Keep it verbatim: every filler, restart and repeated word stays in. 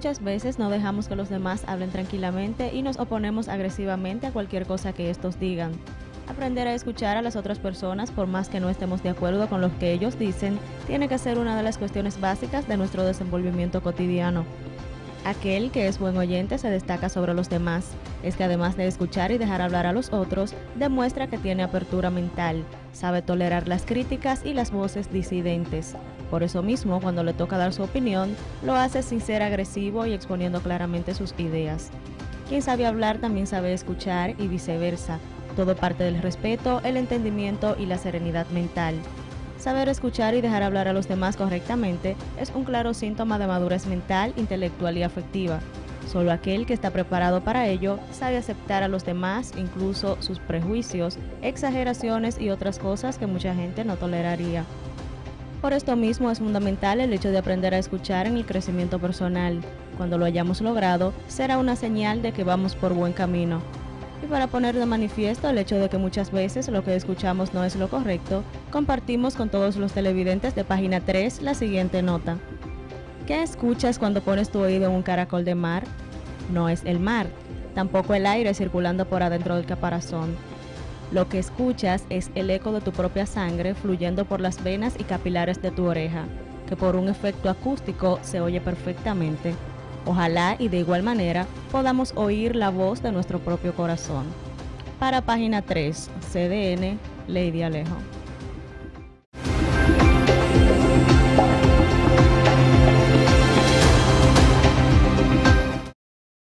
Muchas veces no dejamos que los demás hablen tranquilamente y nos oponemos agresivamente a cualquier cosa que estos digan. Aprender a escuchar a las otras personas, por más que no estemos de acuerdo con lo que ellos dicen, tiene que ser una de las cuestiones básicas de nuestro desenvolvimiento cotidiano. Aquel que es buen oyente se destaca sobre los demás. Es que además de escuchar y dejar hablar a los otros, demuestra que tiene apertura mental, sabe tolerar las críticas y las voces disidentes. Por eso mismo, cuando le toca dar su opinión, lo hace sin ser agresivo y exponiendo claramente sus ideas. Quien sabe hablar también sabe escuchar y viceversa. Todo parte del respeto, el entendimiento y la serenidad mental. Saber escuchar y dejar hablar a los demás correctamente es un claro síntoma de madurez mental, intelectual y afectiva. Solo aquel que está preparado para ello sabe aceptar a los demás, incluso sus prejuicios, exageraciones y otras cosas que mucha gente no toleraría. Por esto mismo es fundamental el hecho de aprender a escuchar en el crecimiento personal. Cuando lo hayamos logrado, será una señal de que vamos por buen camino. Y para poner de manifiesto el hecho de que muchas veces lo que escuchamos no es lo correcto, compartimos con todos los televidentes de Página tres la siguiente nota. ¿Qué escuchas cuando pones tu oído en un caracol de mar? No es el mar, tampoco el aire circulando por adentro del caparazón. Lo que escuchas es el eco de tu propia sangre fluyendo por las venas y capilares de tu oreja, que por un efecto acústico se oye perfectamente. Ojalá y de igual manera podamos oír la voz de nuestro propio corazón. Para Página tres, C D N, Lady Alejo.